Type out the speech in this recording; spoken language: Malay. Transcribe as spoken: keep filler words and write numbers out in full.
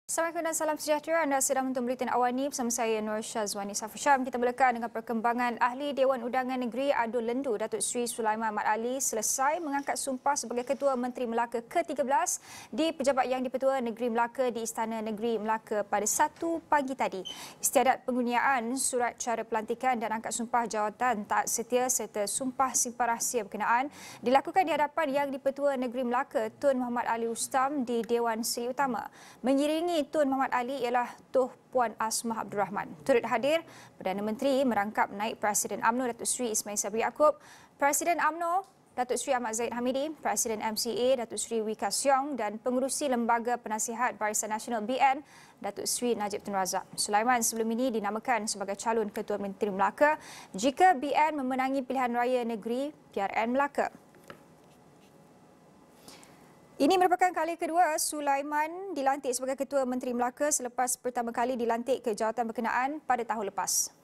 Assalamualaikum dan salam sejahtera. Anda sedang menonton Buletin AWANI bersama saya Nur Syazwani Safisham. Kita mulakan dengan perkembangan Ahli Dewan Undangan Negeri Adun Lendu, Datuk Seri Sulaiman Md Ali selesai mengangkat sumpah sebagai Ketua Menteri Melaka ke tiga belas di pejabat yang Dipertua Negeri Melaka di Istana Negeri Melaka pada satu pagi tadi. Istiadat pengurniaan, suratcara pelantikan dan angkat sumpah jawatan taat, setia serta sumpah simpan rahsia berkenaan dilakukan di hadapan yang Dipertua Negeri Melaka Tun Muhammad Ali Ustam di Dewan Seri Utama. Mengiringi Tun Muhammad Ali ialah Tuh Puan Asmah Abdul Rahman. Turut hadir, Perdana Menteri merangkap naib Presiden U M N O Datuk Seri Ismail Sabri Yaakob, Presiden U M N O Datuk Seri Ahmad Zahid Hamidi, Presiden M C A Datuk Seri Wee Ka Siong dan Pengerusi Lembaga Penasihat Barisan Nasional B N Datuk Seri Najib Tun Razak. Sulaiman sebelum ini dinamakan sebagai calon Ketua Menteri Melaka jika B N memenangi pilihan raya negeri P R N Melaka. Ini merupakan kali kedua Sulaiman dilantik sebagai Ketua Menteri Melaka selepas pertama kali dilantik ke jawatan berkenaan pada tahun lepas.